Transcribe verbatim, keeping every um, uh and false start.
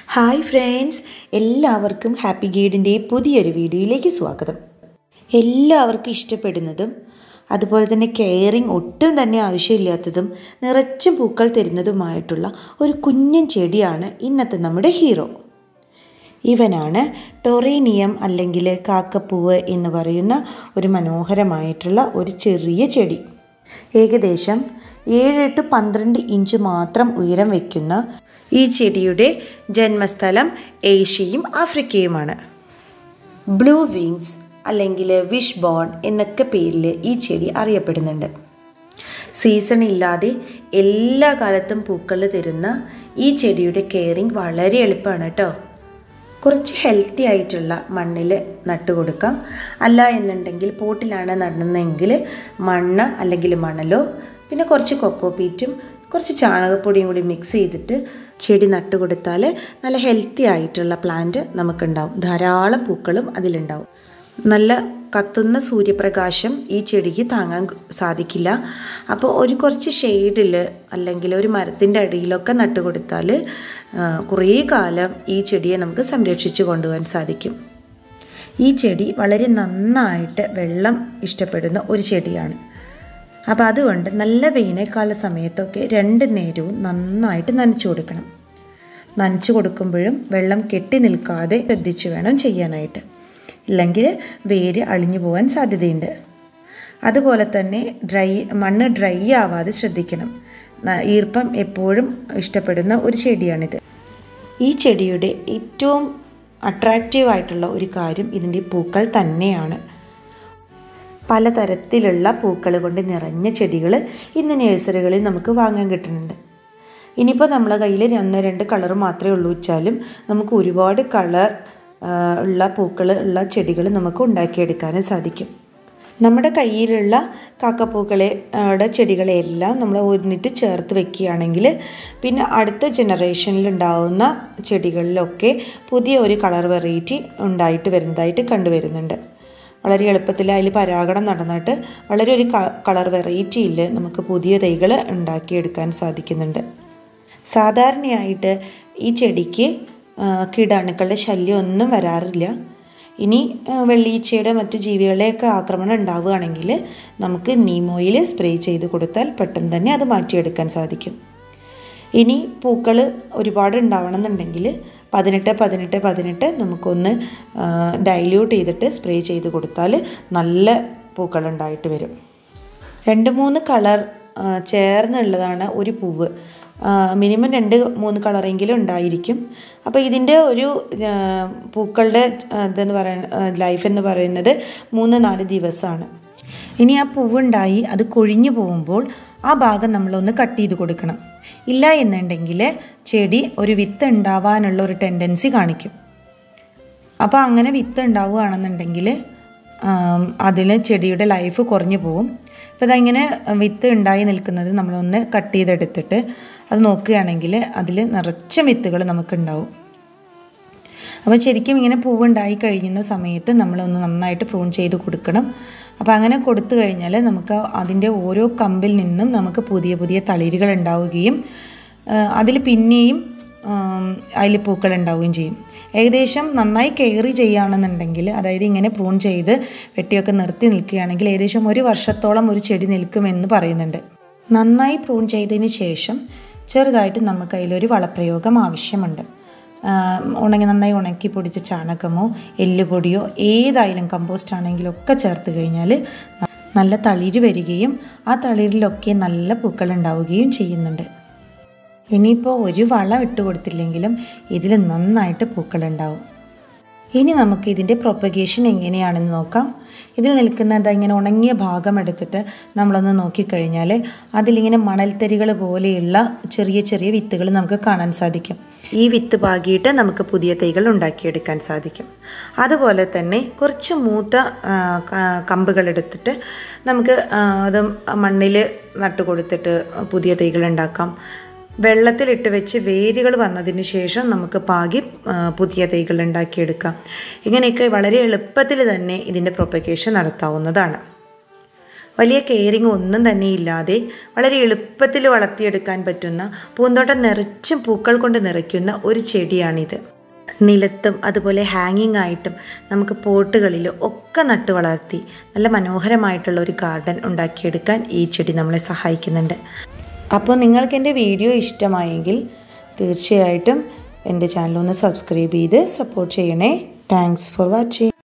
Hi friends, എല്ലാവർക്കും happy ഗൈഡിൻ്റെ പുതിയൊരു വീഡിയോയിലേക്ക് സ്വാഗതം. എല്ലാവർക്കും ഇഷ്ടപ്പെടുന്നതും അതുപോലെ തന്നെ കെയറിങ് ഒട്ടും തന്നെ ആവശ്യമില്ലാത്തതും നിറച്ചും പൂക്കൾ തരുന്നതുമായിട്ടുള്ള ഒരു കുഞ്ഞൻ ചെടിയാണ് ഇന്നത്തെ നമ്മുടെ ഹീറോ. ഇവനാണ് ടൊറേനിയം അല്ലെങ്കിൽ കാക്കപ്പൂവ് എന്ന് പറയുന്ന ഒരു മനോഹരമായിട്ടുള്ള ഒരു ചെറിയ ചെടി. ഏകദേശം ഏഴ് ടു പന്ത്രണ്ട് ഇഞ്ച് മാത്രം ഉയരം വയ്ക്കുന്ന ഈ ചെടിയുടെ ജന്മസ്ഥലം ഏഷ്യയും ആഫ്രിക്കയുമാണ്. ബ്ലൂ വിങ്സ് അല്ലെങ്കിൽ വിഷ് ബോൺ എന്നൊക്കെ പേരിൽ ഈ ചെടി അറിയപ്പെടുന്നുണ്ട്. സീസൺ ഇല്ലാതെ എല്ലാ കാലത്തും പൂക്കൾ തരുന്ന ഈ ചെടിയുടെ കെയറിങ് വളരെ എളുപ്പമാണ് കേട്ടോ. കുറച്ച് ഹെൽത്തി ആയിട്ടുള്ള മണ്ണിൽ നട്ടുകൊടുക്കാം. അല്ല എന്നുണ്ടെങ്കിൽ പോട്ടിലാണ് നടുന്നതെങ്കിൽ മണ്ണ് അല്ലെങ്കിൽ മണലോ പിന്നെ കുറച്ച് കൊക്കോ പീറ്റും കുറച്ച് ചാണകപ്പൊടിയും കൂടി മിക്സ് ചെയ്തിട്ട് ചെടി നട്ടുകൊടുത്താൽ നല്ല ഹെൽത്തി ആയിട്ടുള്ള പ്ലാന്റ് നമുക്കുണ്ടാവും. ധാരാളം പൂക്കളും അതിലുണ്ടാവും. നല്ല കത്തുന്ന സൂര്യപ്രകാശം ഈ ചെടിക്ക് താങ്ങാൻ സാധിക്കില്ല. അപ്പോൾ ഒരു കുറച്ച് ഷെയ്ഡിൽ അല്ലെങ്കിൽ ഒരു മരത്തിൻ്റെ അടിയിലൊക്കെ നട്ടുകൊടുത്താൽ കുറേ കാലം ഈ ചെടിയെ നമുക്ക് സംരക്ഷിച്ച് കൊണ്ടുപോകാൻ സാധിക്കും. ഈ ചെടി വളരെ നന്നായിട്ട് വെള്ളം ഇഷ്ടപ്പെടുന്ന ഒരു ചെടിയാണ്. അപ്പോൾ അതുകൊണ്ട് നല്ല വേനൽക്കാല സമയത്തൊക്കെ രണ്ട് നേരവും നന്നായിട്ട് നനച്ചു കൊടുക്കണം. നനച്ചു കൊടുക്കുമ്പോഴും വെള്ളം കെട്ടി നിൽക്കാതെ ശ്രദ്ധിച്ച് വേണം ചെയ്യാനായിട്ട്, ഇല്ലെങ്കിൽ വേര് അളിഞ്ഞു പോകാൻ സാധ്യതയുണ്ട്. അതുപോലെ തന്നെ ഡ്രൈ മണ്ണ് ഡ്രൈ ആവാതെ ശ്രദ്ധിക്കണം. ഈർപ്പം എപ്പോഴും ഇഷ്ടപ്പെടുന്ന ഒരു ചെടിയാണിത്. ഈ ചെടിയുടെ ഏറ്റവും അട്രാക്റ്റീവ് ആയിട്ടുള്ള ഒരു കാര്യം ഇതിൻ്റെ പൂക്കൾ തന്നെയാണ്. പലതരത്തിലുള്ള പൂക്കൾ കൊണ്ട് നിറഞ്ഞ ചെടികൾ ഇന്ന് നഴ്സറികളിൽ നമുക്ക് വാങ്ങാൻ കിട്ടുന്നുണ്ട്. ഇനിയിപ്പോൾ നമ്മളെ കയ്യിൽ ഒന്ന് രണ്ട് കളർ മാത്രമേ ഉള്ളൂ വെച്ചാലും നമുക്ക് ഒരുപാട് കളർ ഉള്ള പൂക്കൾ ഉള്ള ചെടികൾ നമുക്ക് ഉണ്ടാക്കിയെടുക്കാനും സാധിക്കും. നമ്മുടെ കയ്യിലുള്ള കാക്കപ്പൂക്കളുടെ ചെടികളെല്ലാം നമ്മൾ ഒന്നിട്ട് ചേർത്ത് വെക്കുകയാണെങ്കിൽ പിന്നെ അടുത്ത ജനറേഷനിൽ ഉണ്ടാകുന്ന ചെടികളിലൊക്കെ പുതിയ ഒരു കളർ വെറൈറ്റി ഉണ്ടായിട്ട് വരുന്നതായിട്ട് കണ്ടുവരുന്നുണ്ട്. വളരെ എളുപ്പത്തിൽ അതിൽ പരാഗണം നടന്നിട്ട് വളരെ ഒരു കളർ വെറൈറ്റിയിൽ നമുക്ക് പുതിയ തൈകൾ ഉണ്ടാക്കിയെടുക്കാൻ സാധിക്കുന്നുണ്ട്. സാധാരണയായിട്ട് ഈ ചെടിക്ക് കീടാണുക്കളുടെ ശല്യം ഒന്നും വരാറില്ല. ഇനി വെള്ളീച്ചയുടെ മറ്റു ജീവികളുടെയൊക്കെ ആക്രമണം ഉണ്ടാവുകയാണെങ്കിൽ നമുക്ക് നീം ഓയിൽ സ്പ്രേ ചെയ്ത് കൊടുത്താൽ പെട്ടെന്ന് തന്നെ അത് മാറ്റിയെടുക്കാൻ സാധിക്കും. ഇനി പൂക്കൾ ഒരുപാട് ഉണ്ടാവണം എന്നുണ്ടെങ്കിൽ പതിനെട്ട് പതിനെട്ട് പതിനെട്ട് നമുക്കൊന്ന് ഡൈല്യൂട്ട് ചെയ്തിട്ട് സ്പ്രേ ചെയ്ത് കൊടുത്താൽ നല്ല പൂക്കൾ ഉണ്ടായിട്ട് വരും. രണ്ട് മൂന്ന് കളർ ചേർന്നുള്ളതാണ് ഒരു പൂവ്. മിനിമം രണ്ട് മൂന്ന് കളറെങ്കിലും ഉണ്ടായിരിക്കും. അപ്പോൾ ഇതിൻ്റെ ഒരു പൂക്കളുടെ ഇതെന്ന് പറയുന്ന ലൈഫ് എന്ന് പറയുന്നത് മൂന്ന് നാല് ദിവസമാണ്. ഇനി ആ പൂവുണ്ടായി അത് കൊഴിഞ്ഞു പോകുമ്പോൾ ആ ഭാഗം നമ്മളൊന്ന് കട്ട് ചെയ്ത് കൊടുക്കണം. ഇല്ല എന്നുണ്ടെങ്കിൽ ചെടി ഒരു വിത്ത് ഉണ്ടാവാനുള്ള ഒരു ടെൻഡൻസി കാണിക്കും. അപ്പോൾ അങ്ങനെ വിത്ത് ഉണ്ടാവുകയാണെന്നുണ്ടെങ്കിൽ അതിൽ ചെടിയുടെ ലൈഫ് കുറഞ്ഞു പോകും. അപ്പോൾ അതങ്ങനെ വിത്ത് ഉണ്ടായി നിൽക്കുന്നത് നമ്മളൊന്ന് കട്ട് ചെയ്തെടുത്തിട്ട് അത് നോക്കുകയാണെങ്കിൽ അതിൽ നിറച്ച വിത്തുകൾ നമുക്കുണ്ടാവും. അപ്പോൾ ശരിക്കും ഇങ്ങനെ പൂവുണ്ടായി കഴിയുന്ന സമയത്ത് നമ്മളൊന്ന് നന്നായിട്ട് പ്രൂൺ ചെയ്ത് കൊടുക്കണം. അപ്പോൾ അങ്ങനെ കൊടുത്തു കഴിഞ്ഞാൽ നമുക്ക് അതിൻ്റെ ഓരോ കമ്പിൽ നിന്നും നമുക്ക് പുതിയ പുതിയ തളിരുകൾ ഉണ്ടാവുകയും അതിൽ പിന്നെയും അതിൽ പൂക്കൾ ഉണ്ടാവുകയും ചെയ്യും. ഏകദേശം നന്നായി കെയർ ചെയ്യുകയാണെന്നുണ്ടെങ്കിൽ, അതായത് ഇങ്ങനെ പ്രൂൺ ചെയ്ത് വെട്ടിയൊക്കെ നിർത്തി നിൽക്കുകയാണെങ്കിൽ ഏകദേശം ഒരു വർഷത്തോളം ഒരു ചെടി നിൽക്കുമെന്ന് പറയുന്നുണ്ട്. നന്നായി പ്രൂൺ ചെയ്തതിന് ശേഷം ചെറുതായിട്ട് നമുക്ക് അതിലൊരു വളപ്രയോഗം ആവശ്യമുണ്ട്. ഉണങ്ങി നന്നായി ഉണക്കി പൊടിച്ച ചാണകമോ എല്ലുപൊടിയോ ഏതായാലും കമ്പോസ്റ്റ് ആണെങ്കിലും ഒക്കെ ചേർത്ത് കഴിഞ്ഞാൽ നല്ല തളിര് വരികയും ആ തളിരിലൊക്കെ നല്ല പൂക്കൾ ഉണ്ടാവുകയും ചെയ്യുന്നുണ്ട്. ഇനിയിപ്പോൾ ഒരു വളം ഇട്ട് കൊടുത്തില്ലെങ്കിലും ഇതിൽ നന്നായിട്ട് പൂക്കളുണ്ടാവും. ഇനി നമുക്ക് ഇതിൻ്റെ പ്രൊപ്പഗേഷൻ എങ്ങനെയാണെന്ന് നോക്കാം. ഇതിൽ നിൽക്കുന്നത് ഇങ്ങനെ ഉണങ്ങിയ ഭാഗം എടുത്തിട്ട് നമ്മളൊന്ന് നോക്കിക്കഴിഞ്ഞാൽ അതിലിങ്ങനെ മണൽത്തരികൾ പോലെയുള്ള ചെറിയ ചെറിയ വിത്തുകൾ നമുക്ക് കാണാൻ സാധിക്കും. ഈ വിത്ത് പാകിയിട്ട് നമുക്ക് പുതിയ തൈകൾ ഉണ്ടാക്കിയെടുക്കാൻ സാധിക്കും. അതുപോലെ തന്നെ കുറച്ച് മൂത്ത കമ്പുകൾ എടുത്തിട്ട് നമുക്ക് അത് മണ്ണിൽ നട്ടുകൊടുത്തിട്ട് പുതിയ തൈകൾ ഉണ്ടാക്കാം. വെള്ളത്തിലിട്ട് വെച്ച് വേരുകൾ വന്നതിന് ശേഷം നമുക്ക് പാകി പുതിയ തൈകൾ ഉണ്ടാക്കിയെടുക്കാം. ഇങ്ങനെയൊക്കെ വളരെ എളുപ്പത്തിൽ തന്നെ ഇതിൻ്റെ പ്രൊപ്പഗേഷൻ നടത്താവുന്നതാണ്. വലിയ കെയറിങ് ഒന്നും തന്നെ ഇല്ലാതെ വളരെ എളുപ്പത്തിൽ വളർത്തിയെടുക്കാൻ പറ്റുന്ന, പൂന്തോട്ടം നിറച്ചും പൂക്കൾ കൊണ്ട് നിറയ്ക്കുന്ന ഒരു ചെടിയാണിത്. നിലത്തും അതുപോലെ ഹാങ്ങിങ് ആയിട്ടും നമുക്ക് പോട്ടുകളിൽ ഒക്കെ നട്ട് വളർത്തി നല്ല മനോഹരമായിട്ടുള്ള ഒരു ഗാർഡൻ ഉണ്ടാക്കിയെടുക്കാൻ ഈ ചെടി നമ്മളെ സഹായിക്കുന്നുണ്ട്. അപ്പോൾ നിങ്ങൾക്ക് എൻ്റെ വീഡിയോ ഇഷ്ടമായെങ്കിൽ തീർച്ചയായിട്ടും എൻ്റെ ചാനൽ ഒന്ന് സബ്സ്ക്രൈബ് ചെയ്ത് സപ്പോർട്ട് ചെയ്യണേ. Thanks for watching.